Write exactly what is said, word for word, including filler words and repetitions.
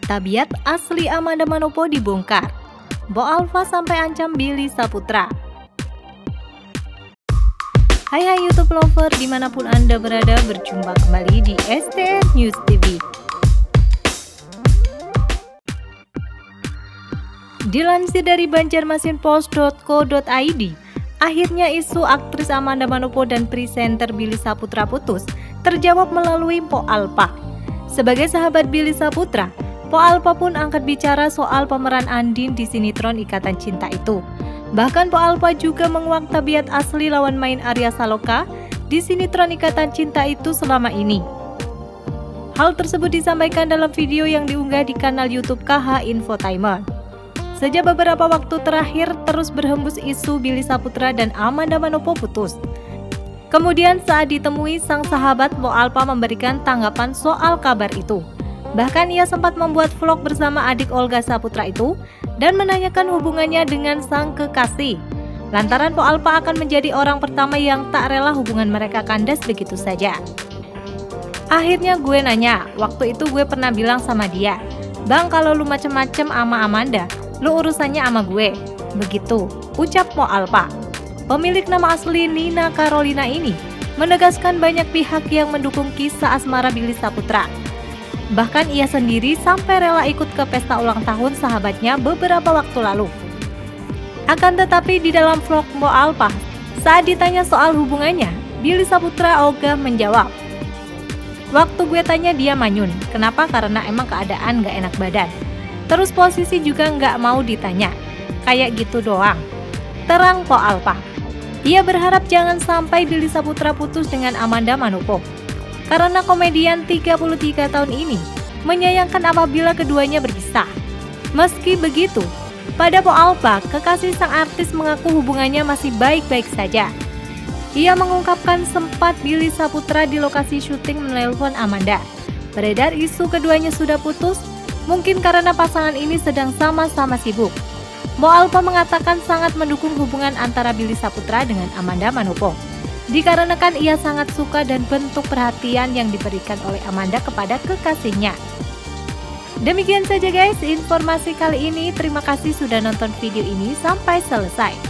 Tabiat asli Amanda Manopo dibongkar. Bo Alpha sampai ancam Billy Saputra. Hai hai YouTube lover dimanapun Anda berada, berjumpa kembali di S T R News T V. Dilansir dari banjarmasinpost dot co dot i d, akhirnya isu aktris Amanda Manopo dan presenter Billy Saputra putus terjawab melalui Po Alpha. Sebagai sahabat Billy Saputra, Po Alpha pun angkat bicara soal pemeran Andin di sinetron Ikatan Cinta itu. Bahkan Po Alpha juga menguak tabiat asli lawan main Arya Saloka di sinetron Ikatan Cinta itu selama ini. Hal tersebut disampaikan dalam video yang diunggah di kanal YouTube K H Infotainment. Sejak beberapa waktu terakhir terus berhembus isu Billy Saputra dan Amanda Manopo putus. Kemudian saat ditemui, sang sahabat Po Alpha memberikan tanggapan soal kabar itu. Bahkan ia sempat membuat vlog bersama adik Olga Saputra itu dan menanyakan hubungannya dengan sang kekasih. Lantaran Po Alpha akan menjadi orang pertama yang tak rela hubungan mereka kandas begitu saja. Akhirnya gue nanya, waktu itu gue pernah bilang sama dia, "Bang, kalau lu macem-macem sama Amanda, lu urusannya sama gue." Begitu ucap Po Alpha. Pemilik nama asli Nina Carolina ini menegaskan banyak pihak yang mendukung kisah asmara Billy Saputra. Bahkan ia sendiri sampai rela ikut ke pesta ulang tahun sahabatnya beberapa waktu lalu. Akan tetapi di dalam vlog Po Alpha, saat ditanya soal hubungannya, Billy Saputra ogah menjawab, "Waktu gue tanya dia manyun, kenapa? Karena emang keadaan gak enak badan. Terus posisi juga gak mau ditanya, kayak gitu doang," terang Po Alpha. Ia berharap jangan sampai Billy Saputra putus dengan Amanda Manopo, karena komedian tiga puluh tiga tahun ini menyayangkan apabila keduanya berpisah. Meski begitu, pada Po Alpha, kekasih sang artis mengaku hubungannya masih baik-baik saja. Ia mengungkapkan sempat Billy Saputra di lokasi syuting menelpon Amanda. Beredar isu keduanya sudah putus, mungkin karena pasangan ini sedang sama-sama sibuk. Po Alpha mengatakan sangat mendukung hubungan antara Billy Saputra dengan Amanda Manopo, dikarenakan ia sangat suka dan bentuk perhatian yang diberikan oleh Amanda kepada kekasihnya. Demikian saja guys informasi kali ini, terima kasih sudah nonton video ini sampai selesai.